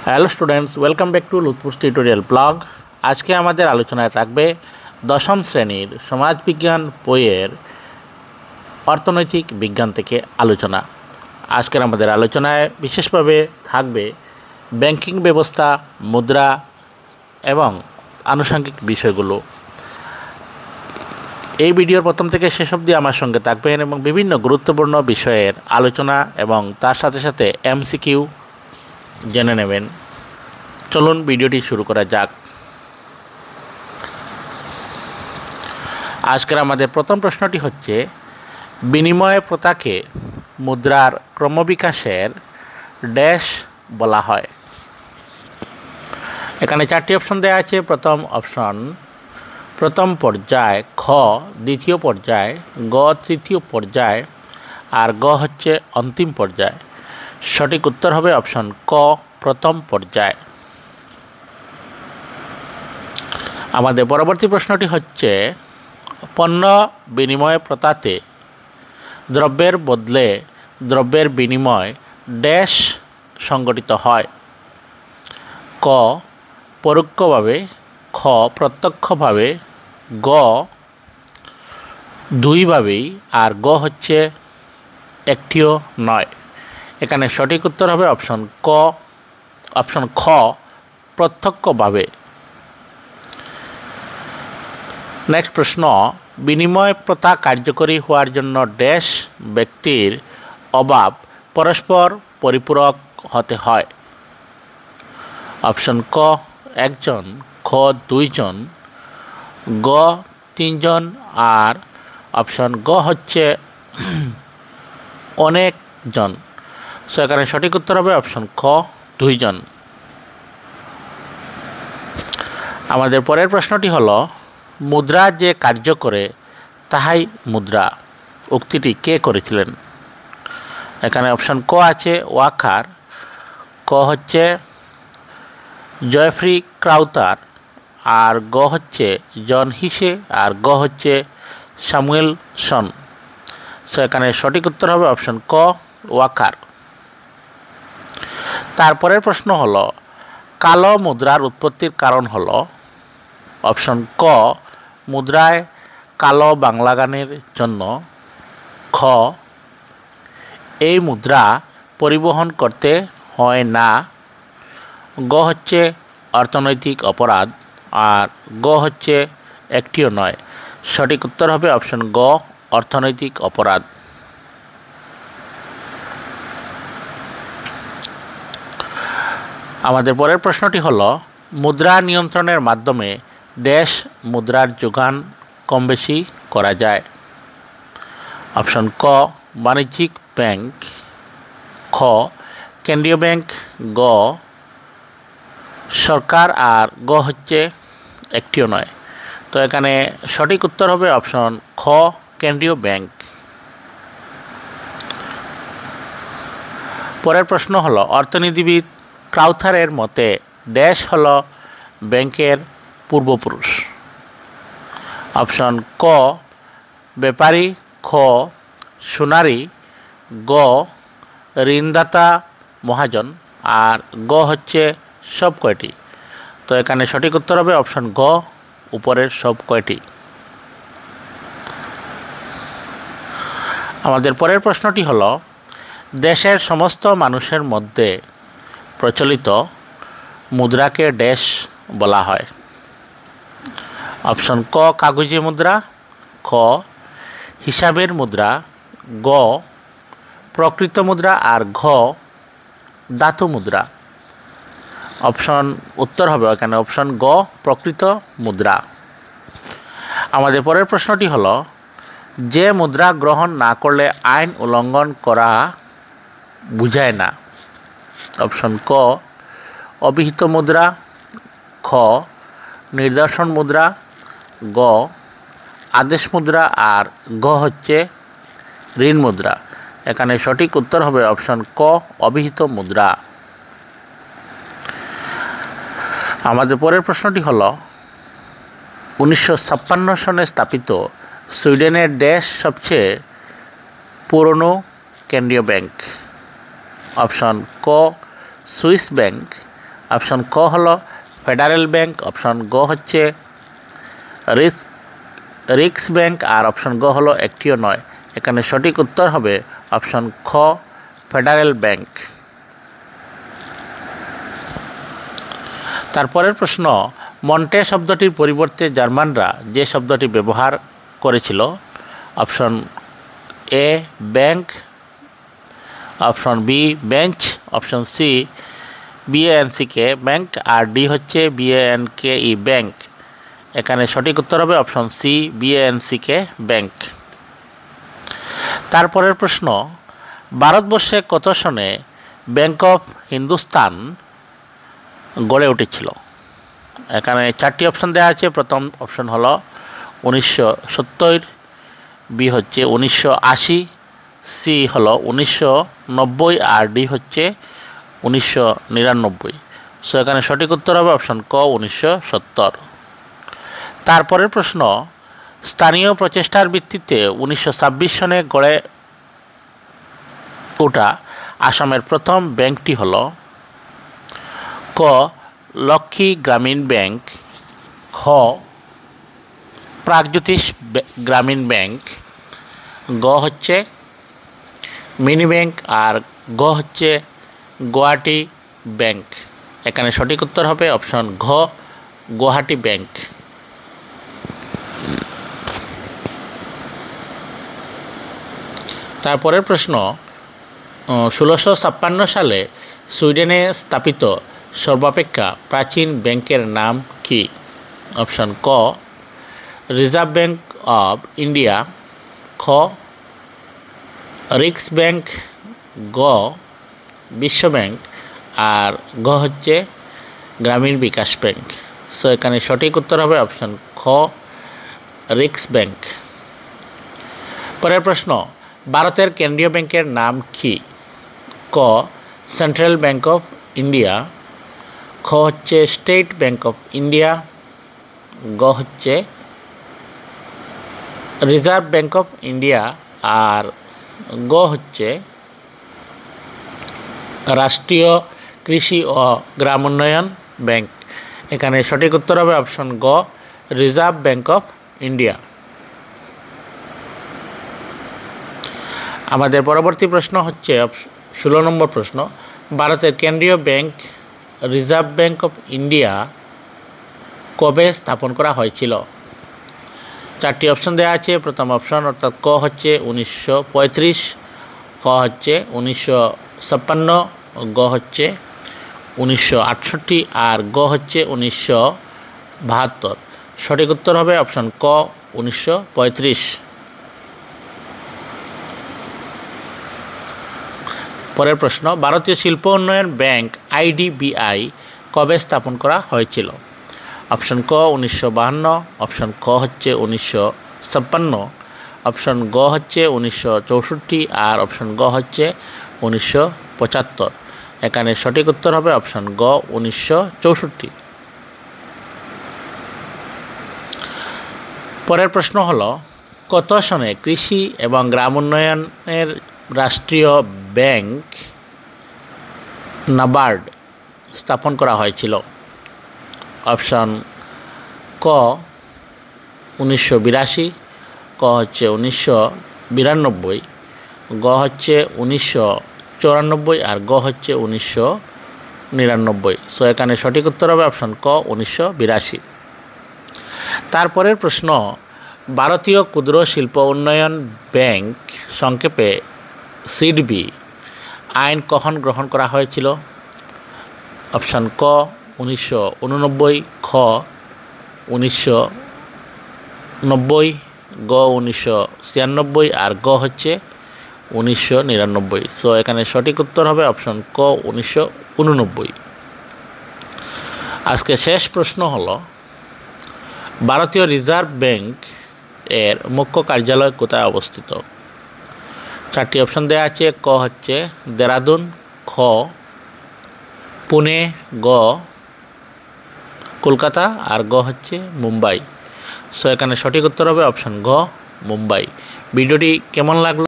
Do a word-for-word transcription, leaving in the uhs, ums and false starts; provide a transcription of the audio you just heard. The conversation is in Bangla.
Hello students, welcome back to Lutfu's tutorial blog. আজকে আমাদের আলোচনায় থাকবে দশম শ্রেণীর সমাজবিজ্ঞান বইয়ের অর্থনৈতিক বিজ্ঞান থেকে আলোচনা। আজকের আমাদের আলোচনায় বিশেষভাবে থাকবে ব্যাংকিং ব্যবস্থা, মুদ্রা এবং আনুষঙ্গিক বিষয়গুলো। এই ভিডিওর প্রথম থেকে শেষ অবধি আমার সঙ্গে থাকবেন এবং বিভিন্ন গুরুত্বপূর্ণ বিষয়ের আলোচনা এবং তার সাথে সাথে এমসিকিউ জেনে নেবেন। চলুন ভিডিওটি শুরু করা যাক। আজকের আমাদের প্রথম প্রশ্নটি হচ্ছে, বিনিময় প্রথাকে মুদ্রার ক্রমবিকাশের ড্যাশ বলা হয়। এখানে চারটি অপশন দেওয়া আছে। প্রথম অপশন প্রথম পর্যায়, খ দ্বিতীয় পর্যায়, গ তৃতীয় পর্যায়, আর গ হচ্ছে অন্তিম পর্যায়। সঠিক উত্তর হবে অপশন ক, প্রথম পর্যায়। আমাদের পরবর্তী প্রশ্নটি হচ্ছে, পণ্য বিনিময় প্রথাতে দ্রব্যের বদলে দ্রব্যের বিনিময় ড্যাশ সংগঠিত হয়। ক পরোক্ষভাবে, খ প্রত্যক্ষভাবে, গ দুইভাবেই, আর গ হচ্ছে একটিও নয়। এখানে সঠিক উত্তর হবে অপশন ক, অপশন খ প্রত্যক্ষভাবে। নেক্সট প্রশ্ন, বিনিময় প্রথা কার্যকরী হওয়ার জন্য ড্যাশ ব্যক্তির অভাব পরস্পর পরিপূরক হতে হয়। অপশন ক একজন, খ দুইজন, গ তিনজন, আর অপশন গ হচ্ছে অনেকজন। সো এখানে সঠিক উত্তর হবে অপশন খ, দুইজন। আমাদের পরের প্রশ্নটি হলো, মুদ্রা যে কার্য করে তাহাই মুদ্রা, উক্তিটি কে করেছিলেন? এখানে অপশন ক আছে ওয়াকার, ক হচ্ছে জয়ফ্রি ক্রাউথার, আর গ হচ্ছে জন হিসে, আর গ হচ্ছে স্যামুয়েলসন। সো এখানে সঠিক উত্তর হবে অপশন ক, ওয়াকার। তারপরের প্রশ্ন হলো, কালো মুদ্রার উৎপত্তির কারণ হলো। অপশন ক মুদ্রায় কালো বাংলা গানের জন্য, খ এই মুদ্রা পরিবহন করতে হয় না, গ হচ্ছে অর্থনৈতিক অপরাধ, আর গ হচ্ছে একটিও নয়। সঠিক উত্তর হবে অপশন গ, অর্থনৈতিক অপরাধ। আমাদের পরের প্রশ্নটি হলো, মুদ্রা নিয়ন্ত্রণের মাধ্যমে ড্যাশ মুদ্রার যোগান কম বেশি করা যায়। অপশন ক বাণিজ্যিক ব্যাংক, খ কেন্দ্রীয় ব্যাংক, গ সরকার, আর গ হচ্ছে একটিও নয়। তো এখানে সঠিক উত্তর হবে অপশন খ, কেন্দ্রীয় ব্যাংক। পরের প্রশ্ন হলো, অর্থনীতিবিদ ক্রাউথারের মতে ড্যাশ হলো ব্যাংকের পূর্বপুরুষ। অপশন ক ব্যাপারী, খ সোনারি, গ ঋণদাতা মহাজন, আর গ হচ্ছে সব কয়টি। তো এখানে সঠিক উত্তর হবে অপশন গ, উপরের সব কয়টি। আমাদের পরের প্রশ্নটি হলো, দেশের সমস্ত মানুষের মধ্যে প্রচলিত মুদ্রাকে ড্যাশ বলা হয়। অপশন ক কাগজী মুদ্রা, খ হিসাবের মুদ্রা, গ প্রকৃত মুদ্রা, আর ঘ ধাতু মুদ্রা। অপশন উত্তর হবে এখানে অপশন গ, প্রকৃত মুদ্রা। আমাদের পরের প্রশ্নটি হলো, যে মুদ্রা গ্রহণ না করলে আইন উল্লঙ্ঘন করা বুঝায় না। অপশন ক অবিহিত মুদ্রা, খ নিদর্শন মুদ্রা, গ আদেশ মুদ্রা, আর গ হচ্ছে ঋণ মুদ্রা। এখানে সঠিক উত্তর হবে অপশন ক, অবিহিত মুদ্রা। আমাদের পরের প্রশ্নটি হলো, উনিশশো ছাপ্পান্ন সনে স্থাপিত সুইডেনের ড্যাশ সবচেয়ে পুরনো কেন্দ্রীয় ব্যাংক। অপশন ক সুইস ব্যাংক, অপশন ক হলো ফেডারেল ব্যাংক, অপশন গ হচ্ছে রিস্ক রিক্স ব্যাংক, আর অপশন গ হলো একটিও নয়। এখানে সঠিক উত্তর হবে অপশন খ ফেডারেল ব্যাংক। তারপরের প্রশ্ন, মন্টে শব্দটির পরিবর্তে জার্মানরা যে শব্দটি ব্যবহার করেছিল, option A bank, option B bench, option C বিএএনসিকে ব্যাংক, আর ডি হচ্ছে বিএএনকে ই ব্যাংক। এখানে সঠিক উত্তর হবে অপশন সি বিএএনসিকে ব্যাংক। তারপরের প্রশ্ন, ভারতবর্ষে কত সনে ব্যাংক অফ হিন্দুস্তান গড়ে উঠেছিল? এখানে চারটি অপশন দেওয়া আছে। প্রথম অপশন হলো উনিশশো সত্তর, বি হচ্ছে উনিশশো আশি, সি হলো উনিশশো নব্বই, আর ডি হচ্ছে উনিশশো নিরানব্বই। সো এখানে সঠিক উত্তর হবে অপশন ক উনিশশো সত্তর। তারপরের প্রশ্ন, স্থানীয় প্রচেষ্টার ভিত্তিতে উনিশশো ছাব্বিশ সনে গড়ে ওঠা আসামের প্রথম ব্যাংকটি হল ক লক্ষ্মী গ্রামীণ ব্যাংক, খ প্রাগজ্যোতিষ গ্রামীণ ব্যাংক, গ হচ্ছে মিনি ব্যাংক, আর গ হচ্ছে গুয়াহাটি ব্যাংক। এখানে সঠিক উত্তর হবে অপশন ঘ গুয়াহাটি ব্যাংক। তারপরের প্রশ্ন, ষোলোশো ছাপ্পান্ন সালে সুইডেনে স্থাপিত সর্বাপেক্ষা প্রাচীন ব্যাংকের নাম কি? অপশন ক রিজার্ভ ব্যাংক অব ইন্ডিয়া, খ রিক্স ব্যাংক, গ বিশ্ব ব্যাংক, আর গ হচ্ছে গ্রামীণ বিকাশ ব্যাংক। সো এখানে সঠিক উত্তর হবে অপশন খ রিক্স ব্যাংক। পরের প্রশ্ন, ভারতের কেন্দ্রীয় ব্যাংকের নাম কি? ক সেন্ট্রাল ব্যাংক অফ ইন্ডিয়া, খ হচ্ছে স্টেট ব্যাংক অফ ইন্ডিয়া, গ হচ্ছে রিজার্ভ ব্যাংক অফ ইন্ডিয়া, আর গ হচ্ছে রাষ্ট্রীয় কৃষি ও গ্রাম উন্নয়ন ব্যাংক। এখানে সঠিক উত্তর হবে অপশন গ রিজার্ভ ব্যাংক অফ ইন্ডিয়া। আমাদের পরবর্তী প্রশ্ন হচ্ছে ষোলো নম্বর প্রশ্ন, ভারতের কেন্দ্রীয় bank Reserve Bank of India কবে স্থাপন করা হয়েছিল? চারটি অপশন দেওয়া আছে। প্রথম অপশন অর্থাৎ ক হচ্ছে উনিশশো পঁয়ত্রিশ, খ হচ্ছে উনিশশো ছাপ্পান্ন, গ হচ্ছে উনিশশো আটষট্টি, আর গ হচ্ছে উনিশশো বাহাত্তর। সঠিক উত্তর হবে অপশন ক উনিশশো পঁয়ত্রিশ। পরের প্রশ্ন, ভারতীয় শিল্প উন্নয়ন ব্যাংক আইডিবিআই কবে স্থাপন করা হয়েছিল? অপশন ক উনিশশো বাহান্ন, অপশন খ হচ্ছে উনিশশো ছাপ্পান্ন, অপশন গ হচ্ছে উনিশশো চৌষট্টি, আর অপশন গ হচ্ছে উনিশশো পঁচাত্তর। এখানে সঠিক উত্তর হবে অপশন গ উনিশশো চৌষট্টি। পরের প্রশ্ন হলো, কত সনে কৃষি এবং গ্রাম উন্নয়নের রাষ্ট্রীয় ব্যাংক নাবার্ড স্থাপন করা হয়েছিল? অপশন ক উনিশশো বিরাশি, ক হচ্ছে উনিশশো বিরানব্বই, গ হচ্ছে উনিশশো চৌরানব্বই, আর গ হচ্ছে উনিশশো নিরানব্বই। সো এখানে সঠিক উত্তর হবে অপশন ক উনিশশো বিরাশি। তারপরের প্রশ্ন, ভারতীয় ক্ষুদ্র শিল্প উন্নয়ন ব্যাংক সংক্ষেপে সিডবি আইন কখন গ্রহণ করা হয়েছিল? অপশন ক উনিশশো উননব্বই, খ উনিশশো নব্বই, গ উনিশশো ছিয়ানব্বই, আর গ হচ্ছে উনিশশো নিরানব্বই। সো এখানে সঠিক উত্তর হবে অপশন ক উনিশশো উননব্বই। আজকে শেষ প্রশ্ন হলো, ভারতীয় রিজার্ভ ব্যাংক এর মুখ্য কার্যালয় কোথায় অবস্থিত? চারটি অপশন দেওয়া আছে। ক হচ্ছে দেরাদুন, খ পুনে, গ কলকাতা, আর গ হচ্ছে মুম্বাই। সো এখানে সঠিক উত্তর হবে অপশন গ মুম্বাই। ভিডিওটি কেমন লাগলো